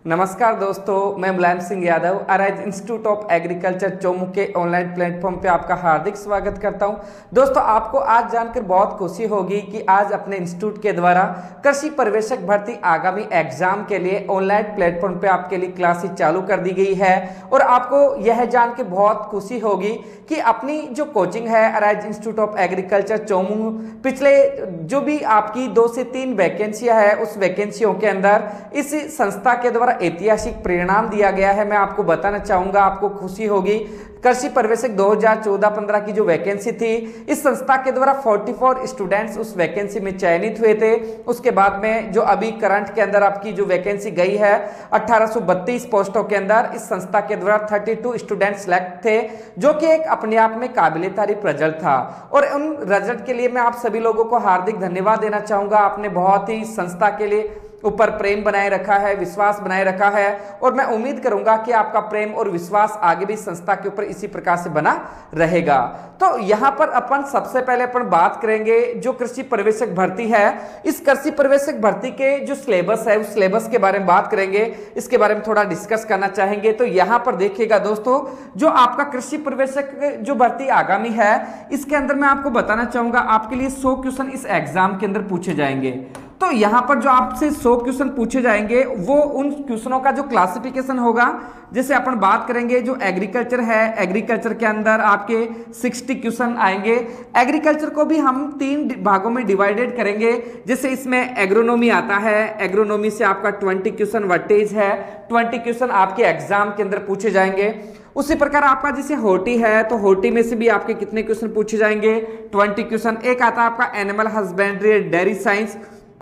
नमस्कार दोस्तों, मैं Mulayam Singh Yadav arise institute of agriculture Chaumukh के ऑनलाइन प्लेटफॉर्म पे आपका हार्दिक स्वागत करता हूं। दोस्तों, आपको आज जानकर बहुत खुशी होगी कि आज अपने इंस्टीट्यूट के द्वारा कृषि पर्यवेक्षक भर्ती आगामी एग्जाम के लिए ऑनलाइन प्लेटफॉर्म पे आपके लिए क्लासेस चालू कर दी गई है। और आपको यह जान के बहुत खुशी होगी कि अपनी जो कोचिंग है अराइज इंस्टीट्यूट ऑफ एग्रीकल्चर चौमुख, पिछले जो भी आपकी 2 से 3 वैकेंसियां है उस वैकेंसियों के अंदर इस संस्था के द्वारा ऐतिहासिक परिणाम दिया गया है। मैं आपको बताना चाहूंगा, आपको खुशी होगी। कृषि पर्यवेक्षक 2014-15 की जो वैकेंसी थी, इस संस्था के द्वारा 44 स्टूडेंट्स उस वैकेंसी में चयनित हुए थे। उसके बाद में जो अभी करंट के अंदर आपकी जो वैकेंसी गई है 1832 पोस्टों के अंदर, इस संस्था के द्वारा 32 स्टूडेंट सिलेक्ट थे, जो कि एक अपने आप में काबिले तारीफ रिजल्ट था। और उन रिजल्ट के लिए मैं आप सभी लोगों को हार्दिक धन्यवाद देना चाहूंगा। आपने बहुत ही संस्था के लिए ऊपर प्रेम बनाए रखा है, विश्वास बनाए रखा है, और मैं उम्मीद करूंगा कि आपका प्रेम और विश्वास आगे भी संस्था के ऊपर इसी प्रकार से बना रहेगा। तो यहां पर अपन सबसे पहले अपन बात करेंगे जो कृषि पर्यवेक्षक भर्ती है। इस कृषि पर्यवेक्षक भर्ती के जो सिलेबस है उस सिलेबस के बारे में बात करेंगे, इसके बारे में थोड़ा डिस्कस करना चाहेंगे। तो यहां पर देखिएगा दोस्तों, जो आपका कृषि पर्यवेक्षक जो भर्ती आगामी है, इसके अंदर मैं आपको बताना चाहूंगा आपके लिए 100 क्वेश्चन इस एग्जाम के अंदर पूछे जाएंगे। तो यहां पर जो आपसे 100 क्वेश्चन पूछे जाएंगे वो उन क्वेश्चनों का जो क्लासिफिकेशन होगा, जैसे अपन बात करेंगे जो एग्रीकल्चर है, एग्रीकल्चर के अंदर आपके 60 क्वेश्चन आएंगे। एग्रीकल्चर को भी हम 3 भागों में डिवाइडेड करेंगे। जैसे इसमें एग्रोनॉमी आता है, एग्रोनॉमी से आपका 20 क्वेश्चन वर्टेज है, 20 क्वेश्चन आपके एग्जाम के अंदर पूछे जाएंगे। उसी प्रकार आपका जैसे होर्टी है, तो होर्टी में से भी आपके कितने क्वेश्चन पूछे जाएंगे, 20 क्वेश्चन। एक आता है आपका एनिमल हस्बेंड्री डेयरी साइंस,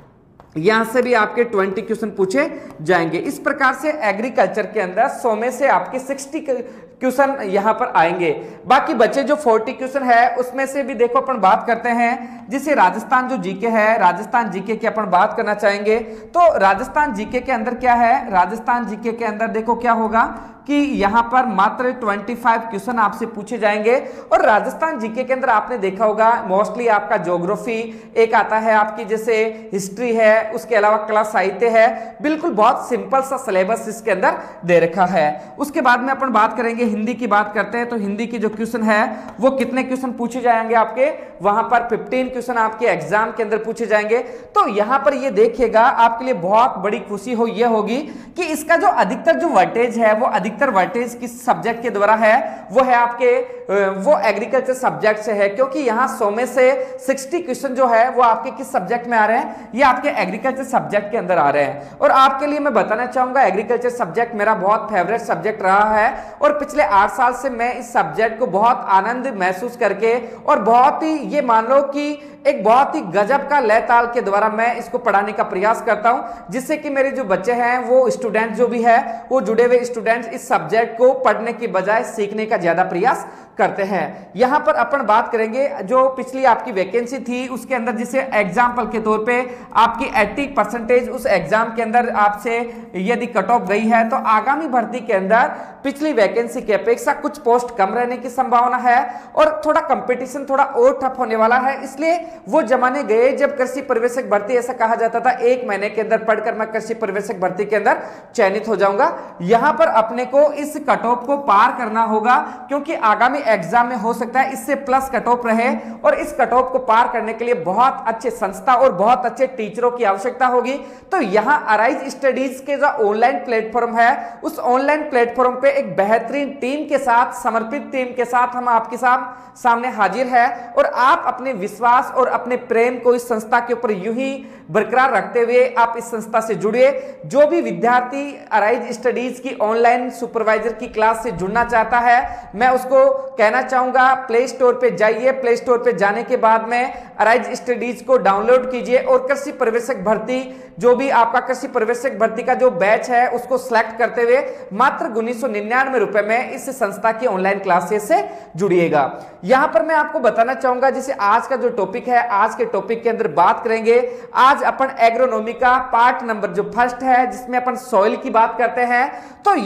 यहां से भी आपके 20 क्वेश्चन पूछे जाएंगे। इस प्रकार से एग्रीकल्चर के अंदर 100 में से आपके 60 क्वेश्चन यहां पर आएंगे। बाकी बचे जो 40 क्वेश्चन है उसमें से भी देखो अपन बात करते हैं। जैसे राजस्थान जो जीके है, राजस्थान जीके की अपन बात करना चाहेंगे। तो राजस्थान जीके के अंदर क्या है, राजस्थान जीके के अंदर देखो क्या होगा कि यहां पर मात्र 25 क्वेश्चन आपसे पूछे जाएंगे। और राजस्थान जीके के अंदर आपने देखा होगा मोस्टली आपका ज्योग्राफी एक आता है, आपकी जैसे हिस्ट्री है, उसके अलावा कला साहित्य है। बिल्कुल बहुत सिंपल सा सिलेबस इसके अंदर दे रखा है। उसके बाद में अपन बात करेंगे, हिंदी की बात करते हैं। तो हिंदी की जो क्वेश्चन है वो कितने क्वेश्चन पूछे जाएंगे आपके, वहां पर 15 क्वेश्चन आपके एग्जाम के अंदर पूछे जाएंगे। तो यहां पर ये देखिएगा, आपके लिए बहुत बड़ी खुशी ये होगी कि इसका जो अधिकतर जो वर्टेज है वो अधिकतर वर्टेज किस सब्जेक्ट के द्वारा है, वो है आपके वो एग्रीकल्चर सब्जेक्ट से है। क्योंकि यहां 100 में से 60 क्वेश्चन जो है वो आपके किस सब्जेक्ट में आ रहे हैं, ये आपके एग्रीकल्चर सब्जेक्ट के अंदर आ रहे हैं। और आपके लिए मैं बताना चाहूंगा एग्रीकल्चर सब्जेक्ट मेरा बहुत फेवरेट सब्जेक्ट रहा है, और पिछले 8 साल से मैं इस सब्जेक्ट को बहुत आनंद महसूस करके और बहुत ही ये मान लो कि एक बहुत ही गजब का लय ताल के द्वारा मैं इसको पढ़ाने का प्रयास करता हूं, जिससे कि मेरे जो बच्चे हैं वो स्टूडेंट जो भी है वो जुड़े हुए स्टूडेंट्स इस सब्जेक्ट को पढ़ने की बजाय सीखने का ज्यादा प्रयास करते हैं। यहां पर अपन बात करेंगे जो पिछली आपकी वैकेंसी थी उसके अंदर, जिसे एग्जाम्पल के तौर पे आपकी 80% उस एग्जाम के अंदर आपसे यदि कट ऑफ गई है, तो आगामी भर्ती के अंदर पिछली वैकेंसी की अपेक्षा कुछ पोस्ट कम रहने की संभावना है और थोड़ा कंपटीशन थोड़ा और टफ होने वाला है। इसलिए वो जमाने गए जब कृषि पर्यवेक्षक भर्ती ऐसा कहा जाता था 1 महीने के अंदर पढ़कर मैं कृषि पर्यवेक्षक भर्ती के अंदर चयनित हो जाऊंगा। यहां पर अपने को इस कट ऑफ को पार करना होगा, क्योंकि आगामी एग्जाम में हो सकता है इससे प्लस कट ऑफ रहे, और इस कट ऑफ को पार करने के लिए बहुत अच्छे संस्था और बहुत अच्छे टीचरों की आवश्यकता होगी। तो यहां अराइज स्टडीज के जो ऑनलाइन प्लेटफॉर्म है, उस ऑनलाइन प्लेटफॉर्म पे एक बेहतरीन टीम के साथ, समर्पित टीम के साथ हम आपके सामने हाजिर है। और आप अपने विश्वास और अपने प्रेम को इस संस्था के ऊपर यूं ही बरकरार रखते हुए आप इस संस्था से जुड़िए। जो भी विद्यार्थी अराइज स्टडीज की ऑनलाइन सुपरवाइजर की क्लास से जुड़ना चाहता है, मैं उसको कहना चाहूंगा प्ले स्टोर पे जाइए। प्ले स्टोर पे जाने के बाद में अराइज स्टडीज को डाउनलोड कीजिए और कृषि पर्यवेक्षक भर्ती, जो भी आपका कृषि पर्यवेक्षक भर्ती का जो बैच है उसको सिलेक्ट करते हुए मात्र 1999 रुपए में इस संस्था की ऑनलाइन क्लासेस से जुड़िएगा। यहां पर मैं आपको बताना चाहूंगा, जैसे आज का जो टॉपिक है, आज के टॉपिक के अंदर बात करेंगे। आज अपन एग्रोनॉमी का पार्ट नंबर जो फर्स्ट है, जिसमें अपन सॉइल की बात करते हैं। तो यहां पर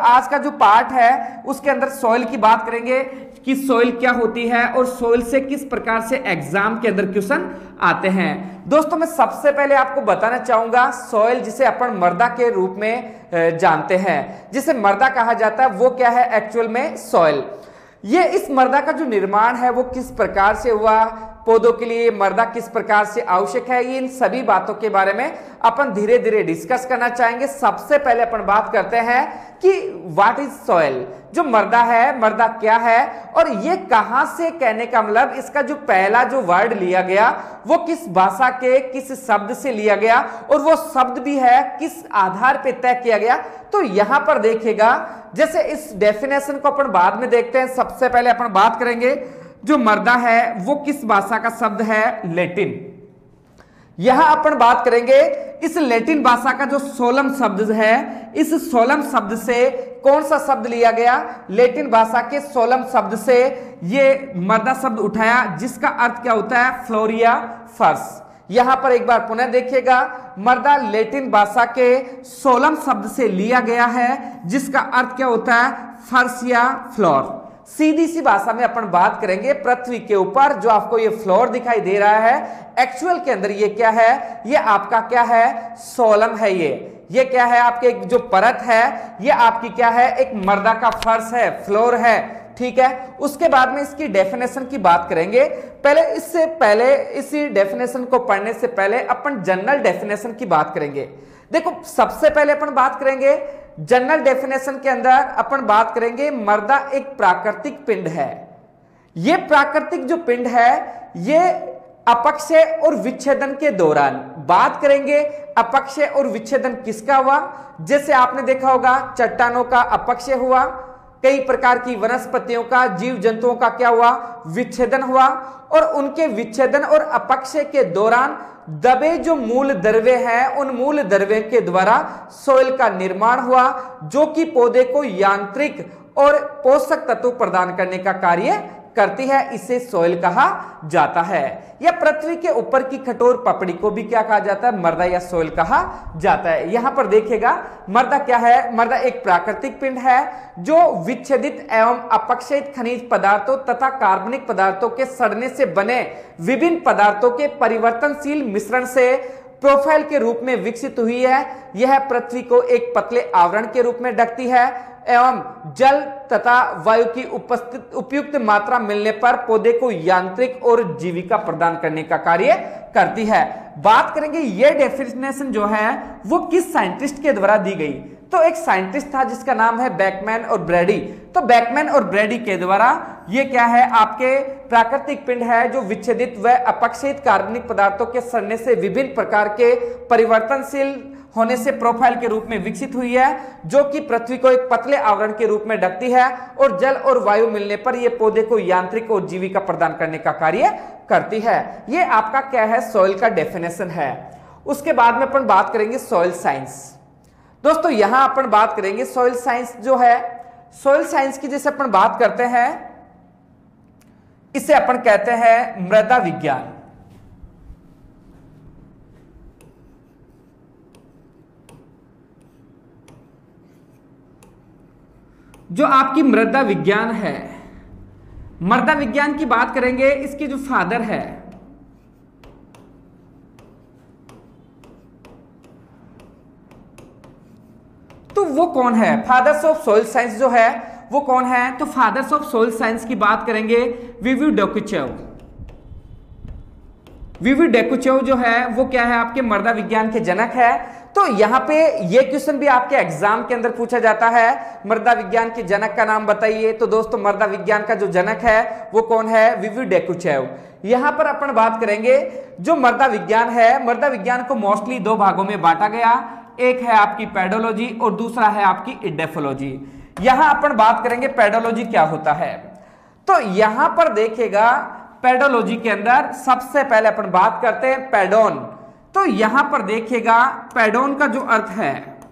आज का जो पार्ट है उसके अंदर सॉइल की बात करेंगे कि सॉइल क्या होती है और सॉइल से किस प्रकार से एग्जाम के अंदर क्वेश्चन आते हैं। दोस्तों मैं सबसे पहले आपको बताना चाहूंगा सॉइल जिसे अपन मृदा के रूप में जानते हैं, जिसे मृदा कहा जाता है, वो क्या है एक्चुअल में सॉइल। ये इस मृदा का जो निर्माण है वो किस प्रकार से हुआ, पौधों के लिए मृदा किस प्रकार से आवश्यक है, ये इन सभी बातों के बारे में अपन धीरे धीरे डिस्कस करना चाहेंगे। सबसे पहले अपन बात करते हैं कि व्हाट इज सॉइल। जो मृदा है, मृदा क्या है और ये कहां से, कहने का मतलब इसका जो पहला जो वर्ड लिया गया वो किस भाषा के किस शब्द से लिया गया और वो शब्द भी है किस आधार पे तय किया गया। तो यहां पर देखिएगा, जैसे इस डेफिनेशन को अपन बाद में देखते हैं, सबसे पहले अपन बात करेंगे जो मृदा है वो किस भाषा का शब्द है, लैटिन। यहां अपन बात करेंगे इस लैटिन भाषा का जो सोलम शब्द है, इस सोलम शब्द से कौन सा शब्द लिया गया, लैटिन भाषा के सोलम शब्द से ये मृदा शब्द उठाया, जिसका अर्थ क्या होता है, फ्लोरिया फर्श। यहां पर एक बार पुनः देखिएगा, मृदा लैटिन भाषा के सोलम शब्द से लिया गया है, जिसका अर्थ क्या होता है, फर्श या फ्लोर। सीधी सी भाषा में अपन बात करेंगे, पृथ्वी के ऊपर जो आपको ये फ्लोर दिखाई दे रहा है, एक्चुअल के अंदर ये क्या है, ये आपका क्या है, सोलम है। ये क्या है, आपके जो परत है ये आपकी क्या है, एक मृदा का फर्श है, फ्लोर है, ठीक है। उसके बाद में इसकी डेफिनेशन की बात करेंगे। इससे पहले इसी डेफिनेशन को पढ़ने से पहले अपन जनरल डेफिनेशन की बात करेंगे। देखो सबसे पहले अपन बात करेंगे जनरल डेफिनेशन के अंदर अपन बात करेंगे मृदा एक प्राकृतिक पिंड है। ये प्राकृतिक जो पिंड है ये अपक्षय और विच्छेदन के दौरान बात करेंगे, अपक्षय और विच्छेदन किसका हुआ, जैसे आपने देखा होगा चट्टानों का अपक्षय हुआ, कई प्रकार की वनस्पतियों का, जीव जंतुओं का क्या हुआ, विच्छेदन हुआ, और उनके विच्छेदन और अपक्षय के दौरान दबे जो मूल द्रव्य हैं उन मूल द्रव्य के द्वारा सॉइल का निर्माण हुआ, जो कि पौधे को यांत्रिक और पोषक तत्व प्रदान करने का कार्य करती है। इसे सॉइल कहा जाता है। या पृथ्वी के ऊपर की कठोर पपड़ी को भी क्या कहा जाता है, मृदा या सॉइल कहा जाता है। यहां पर देखिएगा मृदा क्या है, मृदा एक प्राकृतिक पिंड है जो विच्छेदित एवं अपक्षयित खनिज पदार्थों तथा कार्बनिक पदार्थों के सड़ने से बने विभिन्न पदार्थों के परिवर्तनशील मिश्रण से प्रोफाइल के रूप में विकसित हुई है। यह पृथ्वी को एक पतले आवरण के रूप में ढकती है एवं जल तथा वायु की उपयुक्त मात्रा मिलने पर पौधे को यांत्रिक और जीविका प्रदान करने का कार्य करती है। बात करेंगे ये डेफिनेशन जो है वो किस साइंटिस्ट के द्वारा दी गई, तो एक साइंटिस्ट था जिसका नाम है बेकमैन और ब्रैडी। तो बेकमैन और ब्रैडी के द्वारा ये क्या है, आपके प्राकृतिक पिंड है जो विच्छेदित व अपक्षयित कार्बनिक पदार्थों के सड़ने से विभिन्न प्रकार के परिवर्तनशील होने से प्रोफाइल के रूप में विकसित हुई है, जो कि पृथ्वी को एक पतले आवरण के रूप में ढकती है और जल और वायु मिलने पर यह पौधे को यांत्रिक और जीविका प्रदान करने का कार्य करती है। यह आपका क्या है, सॉइल का डेफिनेशन है। उसके बाद में अपन बात करेंगे सॉइल साइंस। दोस्तों यहां अपन बात करेंगे सॉइल साइंस जो है, सॉइल साइंस की जैसे अपन बात करते हैं इसे अपन कहते हैं मृदा विज्ञान। जो आपकी मृदा विज्ञान है, मृदा विज्ञान की बात करेंगे, इसके जो फादर है तो वो कौन है, फादर्स ऑफ सॉइल साइंस जो है वो कौन है, तो फादर्स ऑफ सॉइल साइंस की बात करेंगे विविव डेकुचेव। विविव डेकुचेव जो है वो क्या है, आपके मृदा विज्ञान के जनक है। तो यहां पे ये क्वेश्चन भी आपके एग्जाम के अंदर पूछा जाता है, मृदा विज्ञान के जनक का नाम बताइए। तो दोस्तों मृदा विज्ञान का जो जनक है वो कौन है, विविव डेकुचेव। यहां पर अपन बात करेंगे जो मृदा विज्ञान है, मृदा विज्ञान को मोस्टली दो भागों में बांटा गया, एक है आपकी पेडोलॉजी और दूसरा है आपकी इडेफोलॉजी। यहां अपन बात करेंगे पेडोलॉजी क्या होता है। तो यहां पर देखिएगा पेडोलॉजी के अंदर सबसे पहले अपन बात करते हैं पेडोन। तो यहां पर देखिएगा पेडोन का जो अर्थ है,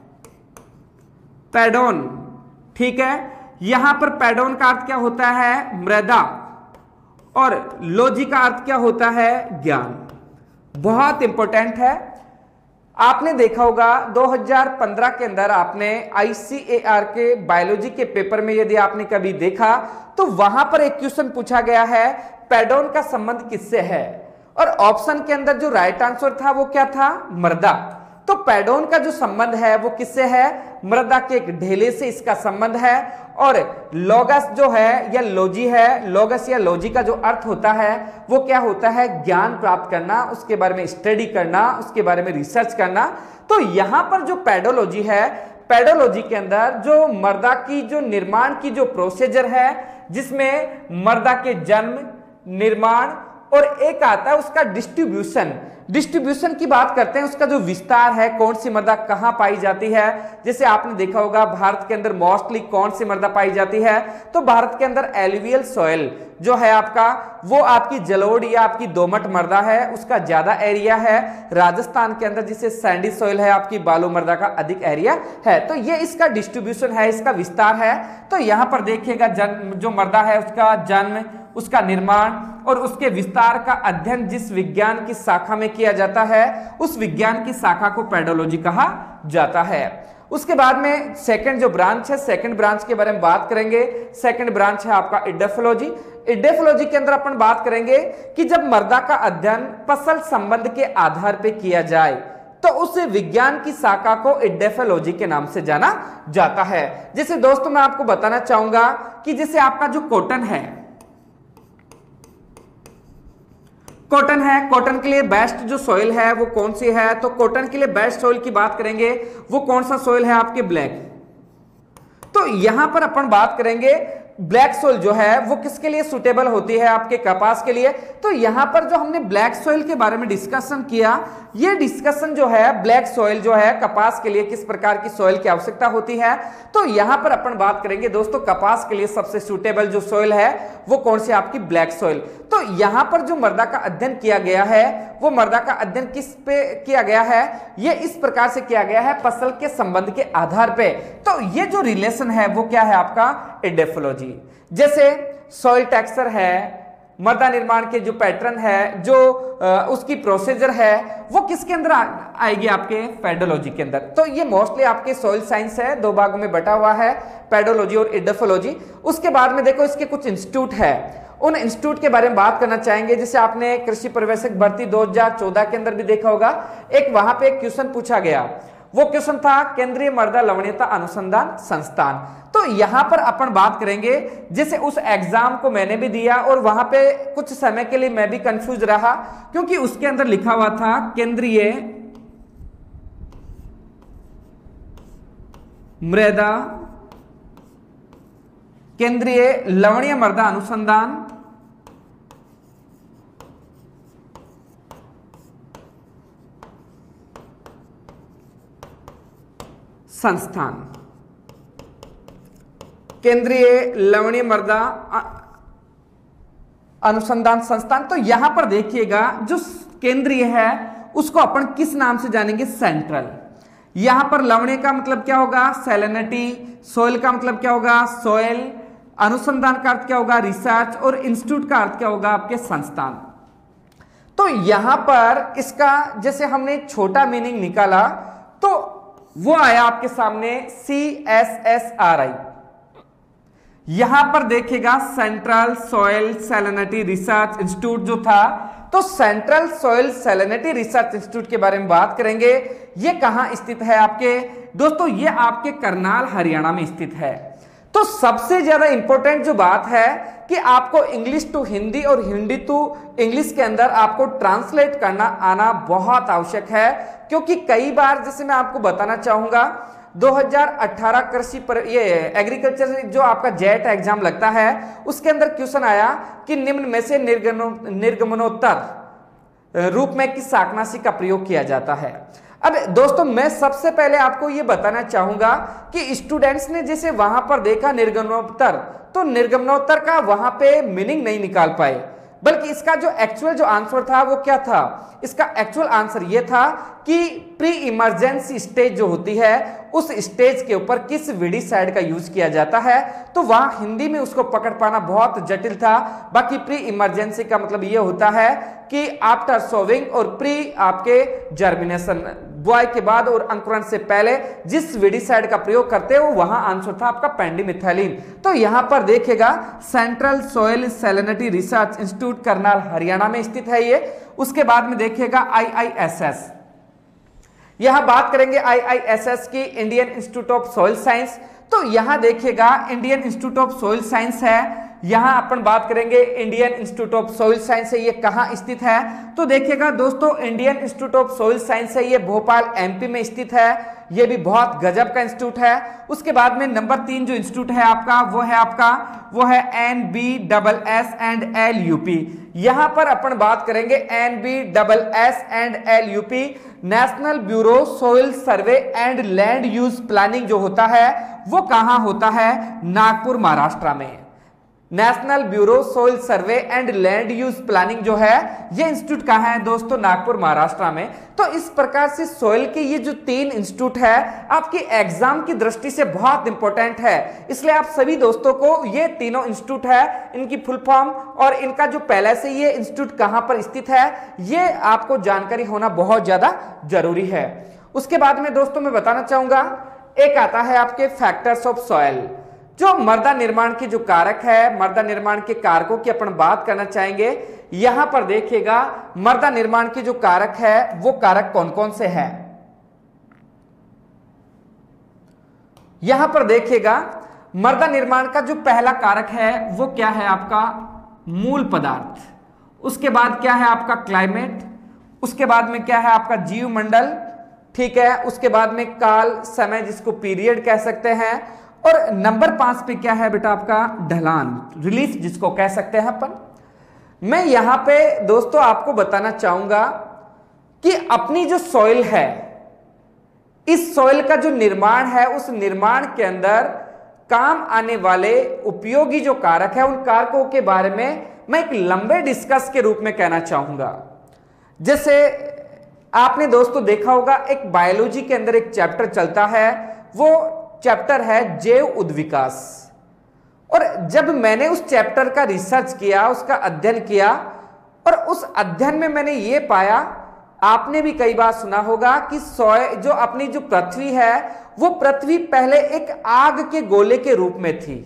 पेडोन, ठीक है। यहां पर पेडोन का अर्थ क्या होता है, मृदा, और लॉजी का अर्थ क्या होता है, ज्ञान। बहुत इंपॉर्टेंट है। आपने देखा होगा 2015 के अंदर आपने ICAR के बायोलॉजी के पेपर में यदि आपने कभी देखा तो वहां पर एक क्वेश्चन पूछा गया है, पेडोन का संबंध किससे है, और ऑप्शन के अंदर जो राइट आंसर था वो क्या था, मृदा। तो पेडोन का जो संबंध है वो किससे है, मृदा के एक ढेले से इसका संबंध है। और लोगस जो है या लॉजी है, लोगस या लॉजी का जो अर्थ होता है वो क्या होता है, ज्ञान प्राप्त करना, उसके बारे में स्टडी करना, उसके बारे में रिसर्च करना। तो यहां पर जो पेडोलॉजी है, पेडोलॉजी के अंदर जो मृदा की जो निर्माण की जो प्रोसीजर है, जिसमें मृदा के जन्म, निर्माण और एक आता है उसका डिस्ट्रीब्यूशन। डिस्ट्रीब्यूशन की बात करते हैं, उसका जो विस्तार है, कौन सी मृदा कहां पाई जाती है। जैसे आपने देखा होगा भारत के अंदर मोस्टली कौन सी मृदा पाई जाती है, तो भारत के अंदर एलुवियल सॉइल जो है आपका, वो आपकी जलोढ़ या आपकी दोमट मृदा है, उसका ज्यादा एरिया है। राजस्थान के अंदर जिसे सैंडी सॉइल है, आपकी बालू मृदा का अधिक एरिया है। तो ये इसका डिस्ट्रीब्यूशन है, इसका विस्तार है। तो यहां पर देखिएगा जो मृदा है उसका जन्म, उसका निर्माण और उसके विस्तार का अध्ययन जिस विज्ञान की शाखा में किया जाता है, उस विज्ञान की शाखा को पेडोलॉजी कहा जाता है। उसके बाद में सेकंड जो ब्रांच है, सेकंड ब्रांच के बारे में बात करेंगे। सेकंड ब्रांच है आपका इडेफोलॉजी। इडेफोलॉजी के अंदर अपन बात करेंगे कि जब मृदा का अध्ययन फसल संबंध के आधार पर किया जाए तो उस विज्ञान की शाखा को इडेफोलॉजी के नाम से जाना जाता है। जैसे दोस्तों मैं आपको बताना चाहूंगा कि जैसे आपका जो कॉटन है, कॉटन है, कॉटन के लिए बेस्ट जो सॉइल है वो कौन सी है, तो कॉटन के लिए बेस्ट सॉइल की बात करेंगे, वो कौन सा सॉइल है आपके ब्लैक। तो यहां पर अपन बात करेंगे ब्लैक सॉइल जो है वो किसके लिए सुटेबल होती है, आपके कपास के लिए। तो यहां पर जो हमने ब्लैक सॉइल के बारे में डिस्कशन किया, ये डिस्कशन जो है ब्लैक सॉइल जो है कपास के लिए किस प्रकार की सॉइल की आवश्यकता होती है, तो यहां पर अपन बात करेंगे दोस्तों कपास के लिए सबसे सुटेबल जो सॉइल है वो कौन सी, आपकी ब्लैक सॉइल। तो यहां पर जो मृदा का अध्ययन किया गया है, वो मृदा का अध्ययन किस पे किया गया है, ये इस प्रकार से किया गया है, फसल के संबंध के आधार पे। तो ये जो रिलेशन है वो क्या है आपका, इडेफोलॉजी। जैसे सॉइल टेक्सचर है, मृदा निर्माण के जो पैटर्न है, जो उसकी प्रोसीजर है, वो किसके अंदर आएगी, आपके पेडोलॉजी के अंदर। तो ये मोस्टली आपके सॉइल साइंस है, दो भागों में बटा हुआ है, पेडोलॉजी और इडेफोलॉजी। उसके बाद में देखो इसके कुछ इंस्टीट्यूट है, उन इंस्टीट्यूट के बारे में बात करना चाहेंगे। जैसे आपने कृषि पर्यवेक्षक भर्ती 2014 के अंदर भी देखा होगा, एक वहां पे एक क्वेश्चन पूछा गया, वो क्वेश्चन था केंद्रीय मृदा लवणीयता अनुसंधान संस्थान। तो यहां पर अपन बात करेंगे, जैसे उस एग्जाम को मैंने भी दिया और वहां पे कुछ समय के लिए मैं भी कंफ्यूज रहा, क्योंकि उसके अंदर लिखा हुआ था केंद्रीय मृदा, केंद्रीय लवणीय मृदा अनुसंधान संस्थान, केंद्रीय लवणीय मृदा अनुसंधान संस्थान। तो यहां पर देखिएगा जो केंद्रीय है उसको अपन किस नाम से जानेंगे, सेंट्रल। यहां पर लवणीय का मतलब क्या होगा, सैलिनिटी, सोइल का मतलब क्या होगा, सोइल, अनुसंधान का अर्थ क्या होगा, रिसर्च, और इंस्टीट्यूट का अर्थ क्या होगा, आपके संस्थान। तो यहां पर इसका जैसे हमने छोटा मीनिंग निकाला तो वो आया आपके सामने CSSRI। यहां पर देखिएगा central soil salinity research institute जो था, तो central soil salinity research institute के बारे में बात करेंगे। ये कहां स्थित है आपके दोस्तों, ये आपके करनाल हरियाणा में स्थित है। तो सबसे ज्यादा इंपॉर्टेंट जो बात है कि आपको इंग्लिश टू हिंदी और हिंदी टू इंग्लिश के अंदर आपको ट्रांसलेट करना आना बहुत आवश्यक है, क्योंकि कई बार जैसे मैं आपको बताना चाहूंगा 2018 कृषि पर ये एग्रीकल्चर जो आपका जेट एग्जाम लगता है उसके अंदर क्वेश्चन आया कि निम्न में से निर्गमनोत्तर रूप में किस शाकनाशी का प्रयोग किया जाता है। अब दोस्तों मैं सबसे पहले आपको यह बताना चाहूंगा कि स्टूडेंट्स ने जैसे वहां पर देखा निर्गमनोत्तर, तो निर्गमनोत्तर का वहां पे मीनिंग नहीं निकाल पाए, बल्कि इसका जो एक्चुअल जो आंसर था वो क्या था, इसका एक्चुअल आंसर ये था कि प्री इमरजेंसी स्टेज जो होती है उस स्टेज के ऊपर किस विडिसाइड का यूज किया जाता है। तो वहां हिंदी में उसको पकड़ पाना बहुत जटिल था। बाकी प्री इमरजेंसी का मतलब ये होता है कि आफ्टर सोविंग और प्री आपके जर्मिनेशन बुआई के बाद और अंकुरण से पहले जिस वीडिसाइड का प्रयोग करते हो वहां आंसर था आपका पेंडिमिथाइलिन। तो यहां पर देखिएगा central soil salinity research institute Karnal Haryana में स्थित है ये। उसके बाद में देखिएगा IISS, यहां बात करेंगे IISS की, Indian institute of soil science. तो यहां देखिएगा Indian institute of soil science है, यहां अपन बात करेंगे Indian institute of soil science है, ये कहां स्थित है? तो देखिएगा दोस्तों Indian institute of soil science है, ये भोपाल MP में स्थित है, ये भी बहुत गजब का इंस्टीट्यूट है। उसके बाद में नंबर 3 जो इंस्टीट्यूट है आपका वो है NBSS&LUP। यहां पर अपन बात करेंगे NBSS&LUP, national bureau soil survey and land use planning जो होता है वो कहां होता है? नागपुर महाराष्ट्र में। National bureau soil survey and land use planning जो है ये इंस्टीट्यूट कहां है दोस्तों? नागपुर महाराष्ट्र में। तो इस प्रकार से सॉइल के ये जो 3 इंस्टीट्यूट है आपके एग्जाम की दृष्टि से बहुत इंपॉर्टेंट है, इसलिए आप सभी दोस्तों को ये तीनों इंस्टीट्यूट है, इनकी फुल फॉर्म और इनका जो पहले से ये इंस्टीट्यूट कहां पर स्थित है ये आपको जानकारी होना बहुत ज्यादा जरूरी है। उसके बाद में दोस्तों मैं बताना चाहूंगा, एक आता है आपके फैक्टर्स ऑफ सॉइल, जो मृदा निर्माण के जो कारक है, मृदा निर्माण के कारकों की अपन बात करना चाहेंगे। यहां पर देखिएगा मृदा निर्माण के जो कारक है वो कारक कौन कौन से हैं? यहां पर देखिएगा मृदा निर्माण का जो पहला कारक है वो क्या है आपका? मूल पदार्थ। उसके बाद क्या है आपका? क्लाइमेट। उसके बाद में क्या है आपका? जीवमंडल, ठीक है। उसके बाद में काल, समय जिसको पीरियड कह सकते हैं। और नंबर 5 पे क्या है बेटा आपका? ढलान, रिलीफ जिसको कह सकते हैं अपन। मैं यहां पे दोस्तों आपको बताना चाहूंगा कि अपनी जो सॉइल है, इस सॉइल का जो निर्माण है उस निर्माण के अंदर काम आने वाले उपयोगी जो कारक है उन कारकों के बारे में मैं एक लंबे डिस्कस के रूप में कहना चाहूंगा। जैसे आपने दोस्तों देखा होगा एक बायोलॉजी के अंदर एक चैप्टर चलता है, वो चैप्टर है जैव उद्विकास। और जब मैंने उस चैप्टर का रिसर्च किया, उसका अध्ययन किया, और उस अध्ययन में मैंने ये पाया, आपने भी कई बार सुना होगा कि जो अपनी जो पृथ्वी है वो पृथ्वी पहले एक आग के गोले के रूप में थी,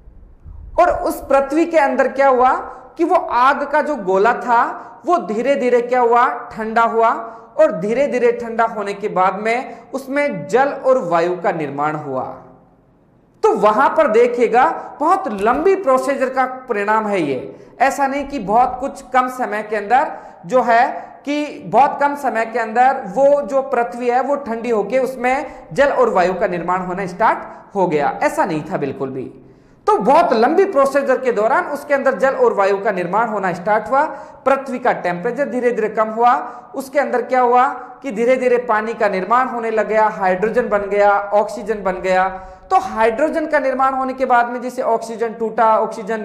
और उस पृथ्वी के अंदर क्या हुआ कि वो आग का जो गोला था वो धीरे धीरे क्या हुआ? ठंडा हुआ, और धीरे धीरे ठंडा होने के बाद में उसमें जल और वायु का निर्माण हुआ। तो वहां पर देखिएगा बहुत लंबी प्रोसीजर का परिणाम है ये, ऐसा नहीं कि बहुत कुछ कम समय के अंदर जो है कि बहुत कम समय के अंदर वो जो पृथ्वी है वो ठंडी होकर उसमें जल और वायु का निर्माण होना स्टार्ट हो गया, ऐसा नहीं था बिल्कुल भी। तो बहुत लंबी प्रोसीजर के दौरान उसके अंदर जल और वायु का निर्माण होना स्टार्ट हुआ, पृथ्वी का टेम्परेचर धीरे धीरे कम हुआ, उसके अंदर क्या हुआ कि धीरे धीरे पानी का निर्माण होने लग गया, हाइड्रोजन बन गया, ऑक्सीजन बन गया। तो हाइड्रोजन का निर्माण होने के बाद में जैसे ऑक्सीजन टूटा, ऑक्सीजन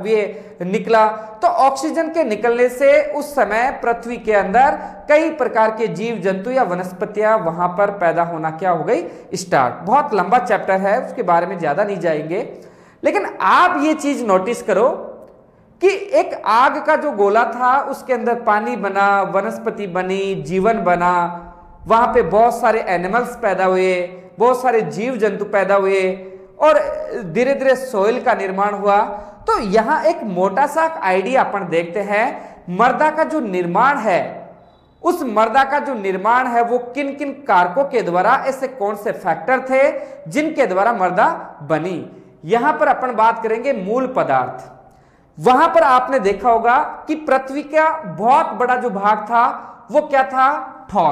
निकला, तो ऑक्सीजन के निकलने से उस समय पृथ्वी के अंदर कई प्रकार के जीव जंतु या वनस्पतियां वहां पर पैदा होना क्या हो गई? स्टार्ट। बहुत लंबा चैप्टर है, उसके बारे में ज्यादा नहीं जाएंगे, लेकिन आप ये चीज नोटिस करो कि एक आग का जो गोला था उसके अंदर पानी बना, वनस्पति बनी, जीवन बना, वहां पे बहुत सारे एनिमल्स पैदा हुए, बहुत सारे जीव जंतु पैदा हुए, और धीरे धीरे सॉइल का निर्माण हुआ। तो यहां एक मोटा सा आइडिया अपन देखते हैं, मृदा का जो निर्माण है, उस मृदा का जो निर्माण है वो किन किन कारकों के द्वारा, ऐसे कौन से फैक्टर थे जिनके द्वारा मृदा बनी। यहां पर अपन बात करेंगे मूल पदार्थ। वहां पर आपने देखा होगा कि पृथ्वी का बहुत बड़ा जो भाग था वो क्या था? ठोस।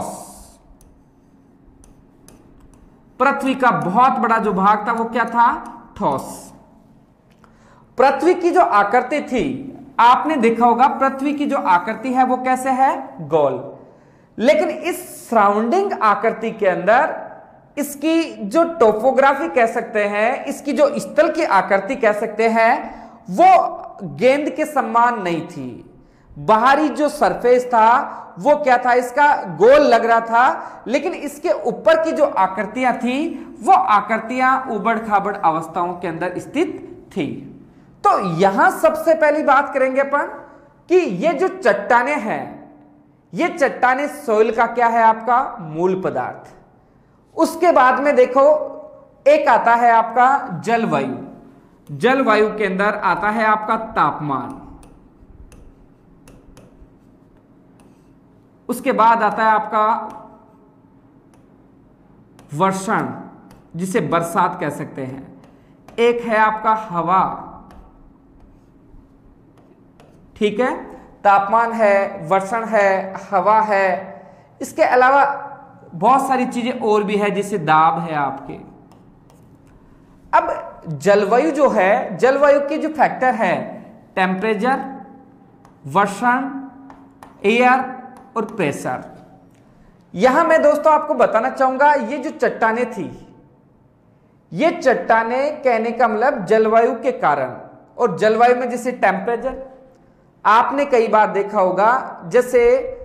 पृथ्वी का बहुत बड़ा जो भाग था वो क्या था? ठोस। पृथ्वी की जो आकृति थी, आपने देखा होगा पृथ्वी की जो आकृति है वो कैसे है? गोल। लेकिन इस सराउंडिंग आकृति के अंदर इसकी जो टोपोग्राफी कह सकते हैं, इसकी जो स्थल की आकृति कह सकते हैं, वो गेंद के समान नहीं थी। बाहरी जो सरफेस था वो क्या था? इसका गोल लग रहा था, लेकिन इसके ऊपर की जो आकृतियां थी वो आकृतियां उबड़ खाबड़ अवस्थाओं के अंदर स्थित थी। तो यहां सबसे पहली बात करेंगे अपन कि ये जो चट्टानें हैं, ये चट्टाने सॉइल का क्या है आपका मूल पदार्थ। उसके बाद में देखो एक आता है आपका जलवायु। जलवायु के अंदर आता है आपका तापमान। उसके बाद आता है आपका वर्षण, जिसे बरसात कह सकते हैं। एक है आपका हवा, ठीक है, तापमान है, वर्षण है, हवा है। इसके अलावा बहुत सारी चीजें और भी है, जैसे दाब है आपके। अब जलवायु जो है, जलवायु के जो फैक्टर है टेम्परेचर, वर्षण, एयर और प्रेशर। यहां मैं दोस्तों आपको बताना चाहूंगा, ये जो चट्टाने थी, ये चट्टाने कहने का मतलब जलवायु के कारण। और जलवायु में जैसे टेम्परेचर आपने कई बार देखा होगा, जैसे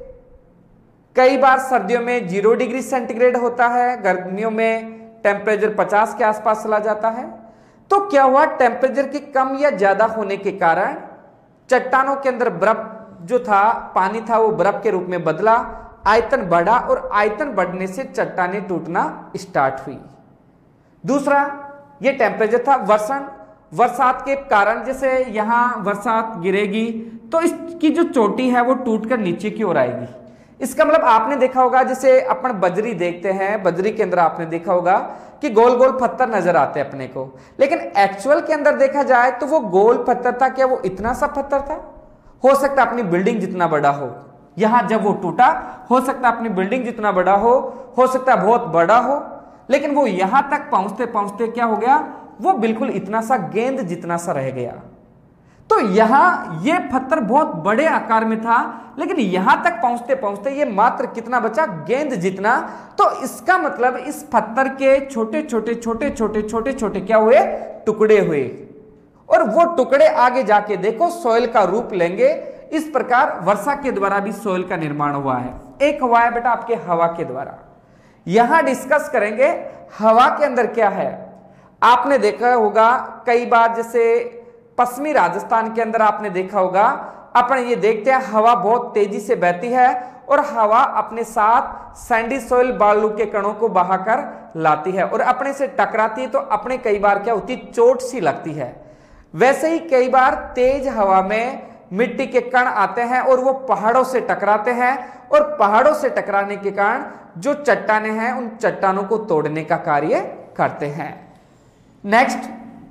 कई बार सर्दियों में 0 डिग्री सेंटीग्रेड होता है, गर्मियों में टेम्परेचर 50 के आसपास चला जाता है। तो क्या हुआ, टेम्परेचर के कम या ज्यादा होने के कारण चट्टानों के अंदर बर्फ जो था, पानी था, वो बर्फ के रूप में बदला, आयतन बढ़ा और आयतन बढ़ने से चट्टाने टूटना स्टार्ट हुई। दूसरा ये टेम्परेचर था। वर्षण, बरसात के कारण जैसे यहां बरसात गिरेगी तो इसकी जो चोटी है वो टूटकर नीचे की ओर आएगी। इसका मतलब आपने देखा होगा, जैसे अपन बजरी देखते हैं, बजरी के अंदर आपने देखा होगा कि गोल गोल पत्थर नजर आते हैं अपने को, लेकिन एक्चुअल के अंदर देखा जाए तो वो गोल पत्थर था क्या, वो इतना सा पत्थर था? हो सकता है अपनी बिल्डिंग जितना बड़ा हो। यहां जब वो टूटा, हो सकता है अपनी बिल्डिंग जितना बड़ा हो सकता है बहुत बड़ा हो, लेकिन वो यहां तक पहुंचते पहुंचते क्या हो गया, वो बिल्कुल इतना सा गेंद जितना सा रह गया। तो यहां ये पत्थर बहुत बड़े आकार में था, लेकिन यहां तक पहुंचते पहुंचते ये मात्र कितना बचा, गेंद जितना। तो इसका मतलब इस पत्थर के छोटे छोटे छोटे छोटे छोटे छोटे क्या हुए, टुकड़े हुए, और वो टुकड़े आगे जाके देखो सॉइल का रूप लेंगे। इस प्रकार वर्षा के द्वारा भी सॉइल का निर्माण हुआ है। एक हुआ है बेटा आपके हवा के द्वारा। यहां डिस्कस करेंगे हवा के अंदर क्या है। आपने देखा होगा कई बार, जैसे पश्चिमी राजस्थान के अंदर आपने देखा होगा, अपन ये देखते हैं हवा बहुत तेजी से बहती है और हवा अपने साथ सैंडी सॉइल बालू के कणों को बहाकर लाती है और अपने से टकराती है, तो अपने कई बार क्या होती है, चोट सी लगती है। वैसे ही कई बार तेज हवा में मिट्टी के कण आते हैं और वो पहाड़ों से टकराते हैं, और पहाड़ों से टकराने के कारण जो चट्टाने हैं उन चट्टानों को तोड़ने का कार्य करते हैं। नेक्स्ट